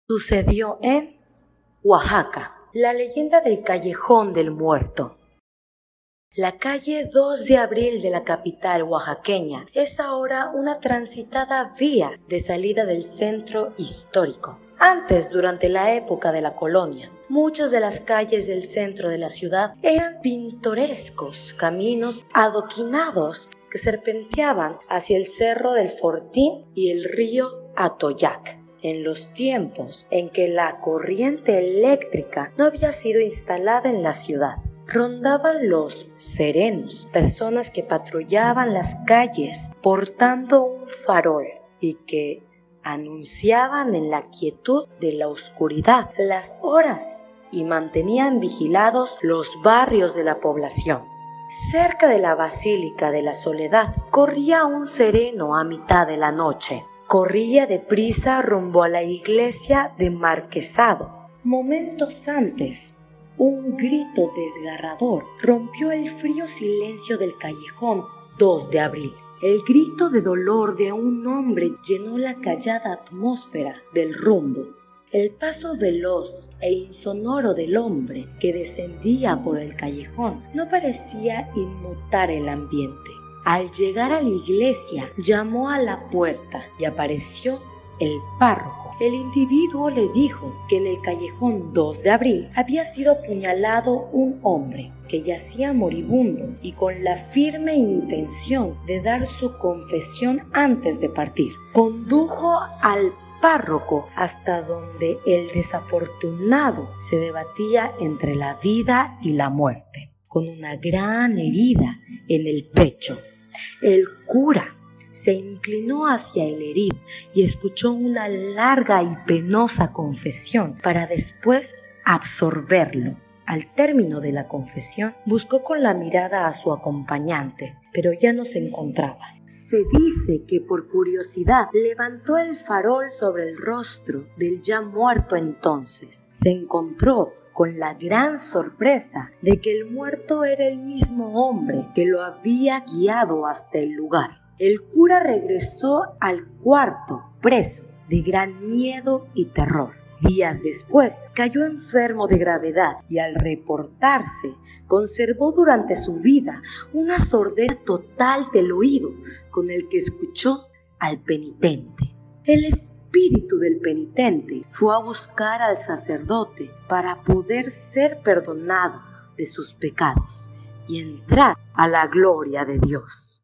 Sucedió en Oaxaca. La leyenda del Callejón del Muerto. La calle 2 de abril de la capital oaxaqueña es ahora una transitada vía de salida del centro histórico. Antes, durante la época de la colonia, muchas de las calles del centro de la ciudad eran pintorescos caminos adoquinados que serpenteaban hacia el Cerro del Fortín y el río Atoyac. En los tiempos en que la corriente eléctrica no había sido instalada en la ciudad, rondaban los serenos, personas que patrullaban las calles portando un farol y que anunciaban en la quietud de la oscuridad las horas y mantenían vigilados los barrios de la población. Cerca de la Basílica de la Soledad corría un sereno a mitad de la noche. Corría deprisa rumbo a la iglesia de Marquesado. Momentos antes, un grito desgarrador rompió el frío silencio del callejón 2 de abril. El grito de dolor de un hombre llenó la callada atmósfera del rumbo. El paso veloz e insonoro del hombre que descendía por el callejón no parecía inmutar el ambiente. Al llegar a la iglesia, llamó a la puerta y apareció el párroco. El individuo le dijo que en el callejón 2 de abril había sido apuñalado un hombre que yacía moribundo y con la firme intención de dar su confesión antes de partir. Condujo al párroco hasta donde el desafortunado se debatía entre la vida y la muerte, con una gran herida en el pecho. El cura se inclinó hacia el herido y escuchó una larga y penosa confesión para después absorberlo. Al término de la confesión, buscó con la mirada a su acompañante, pero ya no se encontraba. Se dice que por curiosidad levantó el farol sobre el rostro del ya muerto entonces. Se encontró con la gran sorpresa de que el muerto era el mismo hombre que lo había guiado hasta el lugar. El cura regresó al cuarto preso de gran miedo y terror. Días después cayó enfermo de gravedad y al reportarse conservó durante su vida una sordera total del oído con el que escuchó al penitente. El espíritu del penitente fue a buscar al sacerdote para poder ser perdonado de sus pecados y entrar a la gloria de Dios.